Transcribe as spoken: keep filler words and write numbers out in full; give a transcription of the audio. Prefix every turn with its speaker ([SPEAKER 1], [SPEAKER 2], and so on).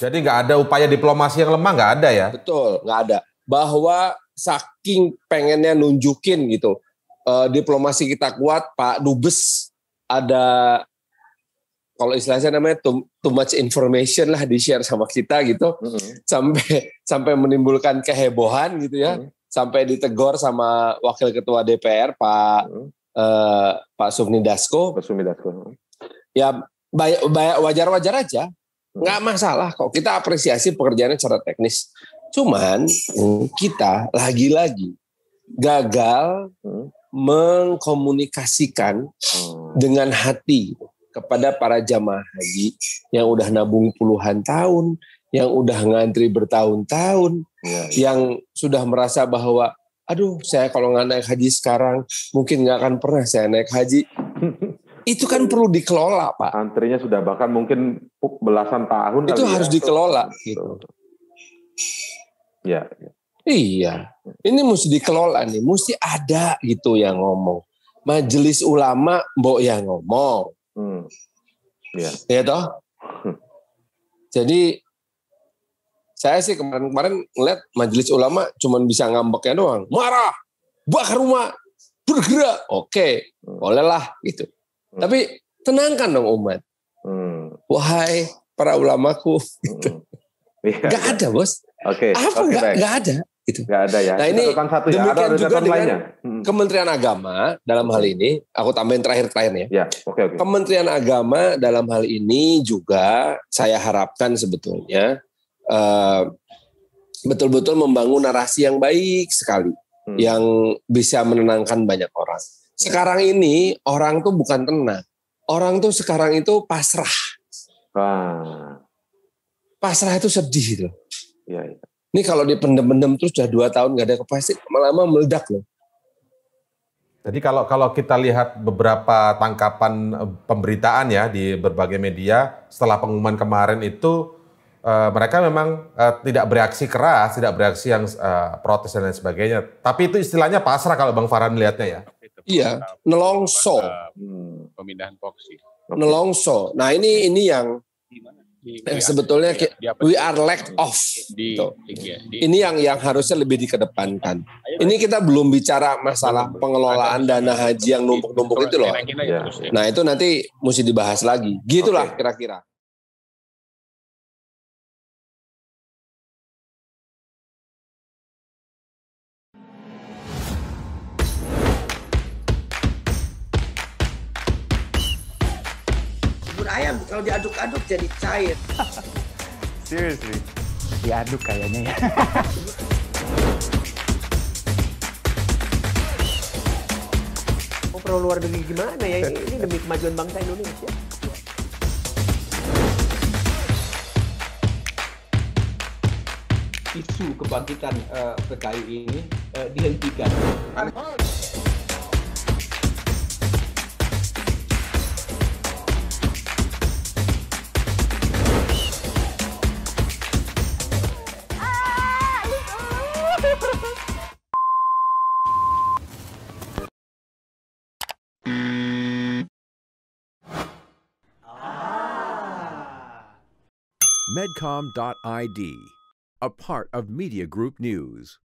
[SPEAKER 1] Jadi nggak ada upaya diplomasi yang lemah, nggak ada ya?
[SPEAKER 2] Betul, nggak ada. Bahwa saking pengennya nunjukin gitu, uh, diplomasi kita kuat, Pak Dubes ada, kalau istilahnya namanya too, too much information lah di-share sama kita gitu, mm-hmm. sampai sampai menimbulkan kehebohan gitu ya, mm-hmm. sampai ditegur sama Wakil Ketua D P R Pak mm-hmm. uh, Pak Sufmi Dasko.
[SPEAKER 3] Pak Sufmi Dasko.
[SPEAKER 2] Ya wajar-wajar aja, nggak masalah kok. Kita apresiasi pekerjaannya secara teknis. Cuman kita lagi-lagi gagal hmm. mengkomunikasikan hmm. dengan hati kepada para jamaah haji yang udah nabung puluhan tahun, yang udah ngantri bertahun-tahun, ya, ya. yang sudah merasa bahwa, aduh saya kalau nggak naik haji sekarang mungkin nggak akan pernah saya naik haji. Itu kan perlu dikelola, Pak.
[SPEAKER 3] Antrinya sudah bahkan mungkin belasan tahun.
[SPEAKER 2] Itu harus ya. dikelola. Gitu.
[SPEAKER 3] Ya, ya.
[SPEAKER 2] Iya, ini mesti dikelola nih, mesti ada gitu yang ngomong. Majelis ulama mbok yang ngomong. Hmm. Ya. Ya toh? Hmm. Jadi saya sih kemarin-kemarin ngeliat majelis ulama cuman bisa ngambeknya doang. Marah, bakar rumah, bergerak. Oke, hmm. bolehlah gitu. Hmm. Tapi tenangkan dong umat. Hmm. Wahai para ulamaku. Gitu. Hmm. Ya, gak ya. ada, Bos.
[SPEAKER 3] Oke.
[SPEAKER 2] Apa
[SPEAKER 3] okay,
[SPEAKER 2] gak, gak ada? Gitu.
[SPEAKER 3] Gak ada ya.
[SPEAKER 2] Nah ini
[SPEAKER 3] satu ya.
[SPEAKER 2] demikian
[SPEAKER 3] ada
[SPEAKER 2] juga dengan
[SPEAKER 3] hmm.
[SPEAKER 2] Kementerian Agama dalam hal ini, aku tambahin terakhir-terakhir ya.
[SPEAKER 3] Ya, oke okay, oke. Okay.
[SPEAKER 2] Kementerian Agama dalam hal ini juga saya harapkan sebetulnya uh, betul-betul membangun narasi yang baik sekali, hmm. yang bisa menenangkan banyak orang. Sekarang ini orang tuh bukan tenang, orang tuh sekarang itu pasrah.
[SPEAKER 3] Ah.
[SPEAKER 2] Pasrah itu sedih gitu.
[SPEAKER 3] Ya, ya.
[SPEAKER 2] Ini kalau dipendem-pendem terus sudah dua tahun nggak ada kepastian, lama-lama meledak loh.
[SPEAKER 1] Jadi kalau kalau kita lihat beberapa tangkapan pemberitaan ya di berbagai media setelah pengumuman kemarin itu uh, mereka memang uh, tidak bereaksi keras, tidak bereaksi yang uh, protes dan lain sebagainya. Tapi itu istilahnya pasrah kalau Bang Farhan melihatnya ya.
[SPEAKER 2] Iya, nelongso.
[SPEAKER 4] Hmm. Pemindahan proksi.
[SPEAKER 2] Nelongso. Nah ini ini yang Di, eh, sebetulnya di, di we are lack of
[SPEAKER 4] di,
[SPEAKER 2] gitu.
[SPEAKER 4] di, di,
[SPEAKER 2] ini yang yang harusnya lebih dikedepankan. Ini kita belum bicara masalah pengelolaan dana haji yang numpuk-numpuk itu loh.
[SPEAKER 3] Ya.
[SPEAKER 2] Nah itu nanti mesti dibahas lagi. Gitulah okay. kira-kira.
[SPEAKER 5] Ayam kalau diaduk-aduk jadi cair.
[SPEAKER 6] Seriously, diaduk kayaknya ya.
[SPEAKER 5] Oh, perlu luar negeri gimana ya? Ini demi kemajuan bangsa Indonesia. Isu kebangkitan uh, P K I ini uh, dihentikan.
[SPEAKER 7] Medcom dot I D, a part of Media Group News.